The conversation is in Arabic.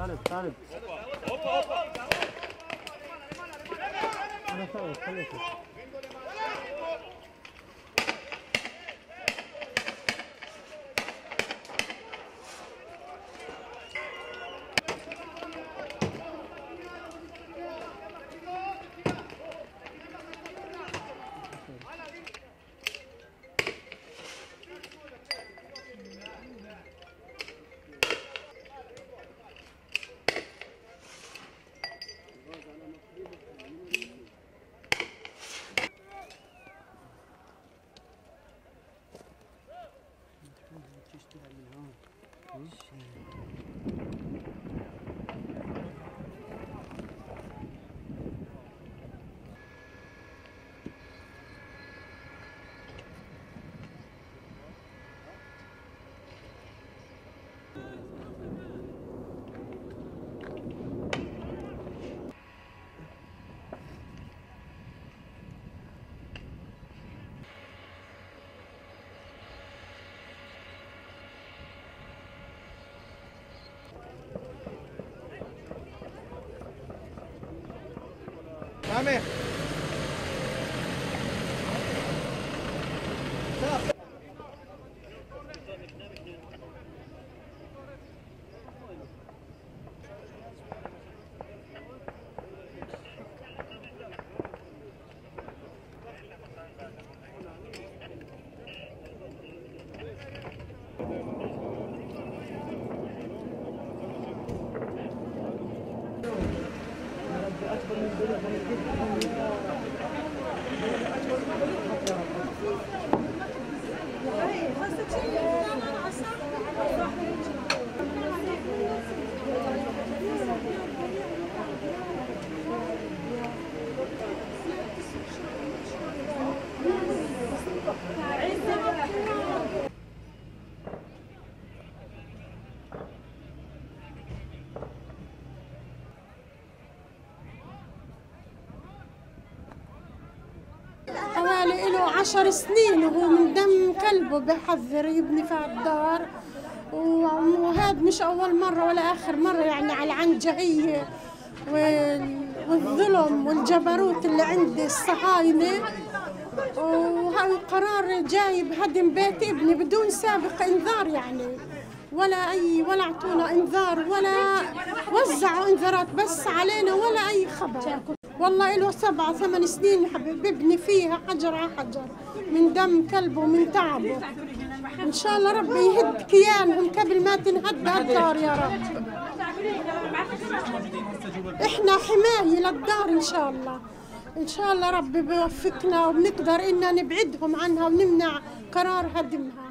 طالب انا خليته Amém. حوالي له 10 سنين وهو من دم كلبه بحذر يبني في الدار، وهذا مش أول مرة ولا آخر مرة، يعني على العنجهية والظلم والجبروت اللي عند الصهاينة. وهاي قرار جاي بهدم بيت ابني بدون سابق انذار، يعني ولا اعطونا انذار ولا وزعوا انذارات بس علينا ولا اي خبر. والله له 7 8 سنين ببني فيها حجر على حجر من دم كلبه ومن تعبه. ان شاء الله ربي يهد كيانهم قبل ما تنهد الدار يا رب. احنا حماية للدار ان شاء الله. ان شاء الله ربي بيوفقنا وبنقدر ان نبعدهم عنها ونمنع قرار هدمها.